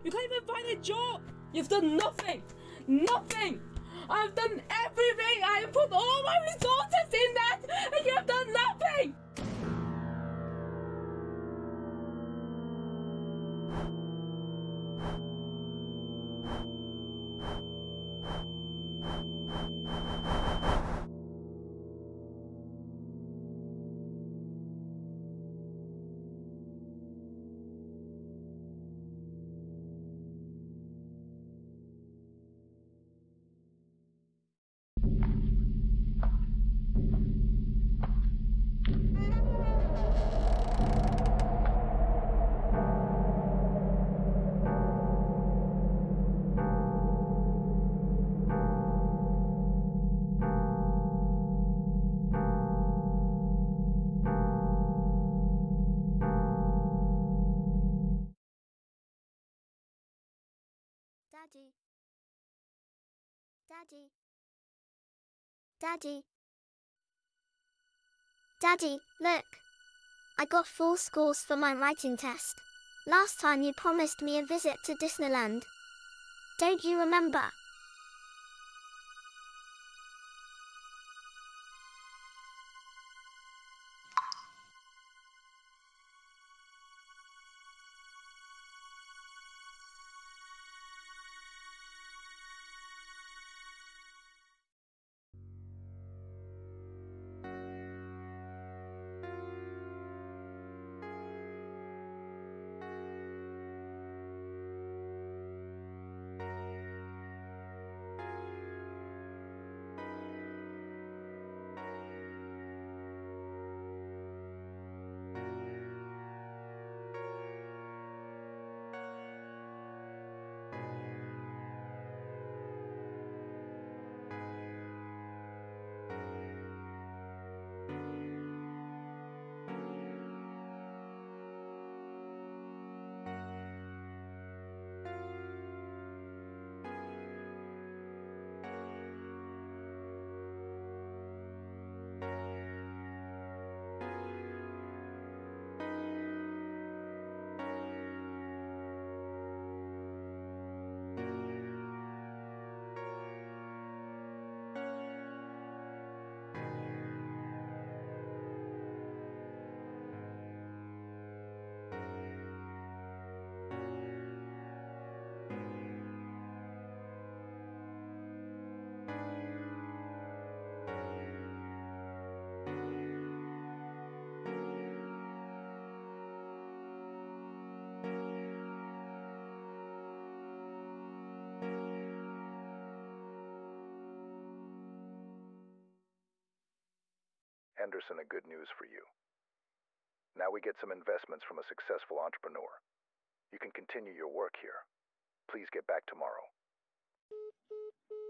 You can't even find a job. You've done nothing. Nothing. I've done everything. I put all my resources in that, and you have done nothing. Daddy. Daddy. Daddy. Daddy, look. I got 4 scores for my writing test. Last time you promised me a visit to Disneyland. Don't you remember? Anderson, a good news for you. Now we get some investments from a successful entrepreneur. You can continue your work here. Please get back tomorrow.